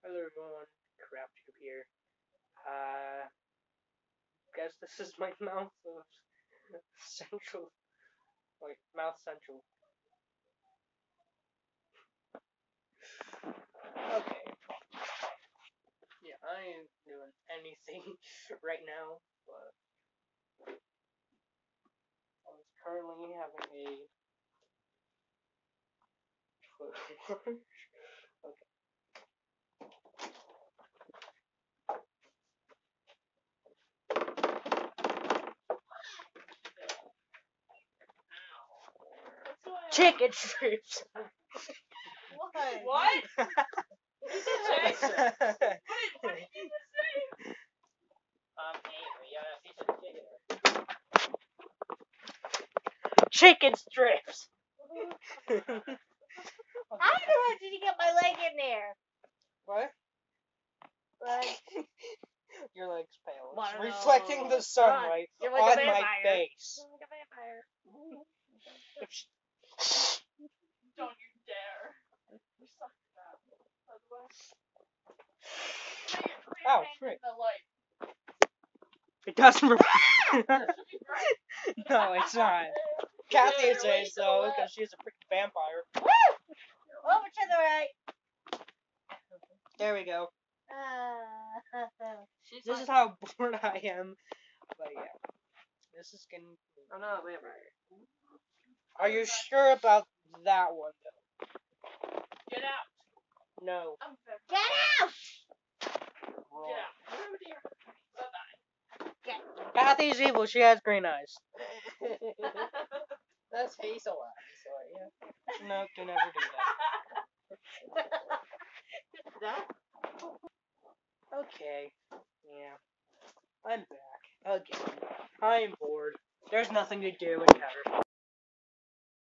Hello everyone, CraftTube here. Guess this is my mouth of central, like mouth central. Okay. Yeah, I ain't doing anything right now, but I'm currently having a okay. Chicken strips. What? What? What did you say? What did you just say? Chicken strips. How did you get my leg in there? What? Like, Your leg's pale. Well, It's reflecting the sunlight you're like on a my vampire. face. You're like a vampire. Don't you dare. You suck at that, by the way. Put your Ow, hand frick. in the light. It doesn't reflect. Should be bright. No, it's not. Kathy says so because she's a freaking vampire. Woo! Over to the right. There we go. She's This like, is how bored I am. But yeah, this is getting. I'm not a vampire. Are you sure about that one though? Get out. No. I'm a vampire. Get out! Get out. Oh dear. Bye-bye. Kathy's evil. She has green eyes. That's hazel eyes, so yeah. No, don't ever do that. Okay. Yeah. I'm back again. I'm bored. There's nothing to do in Tether.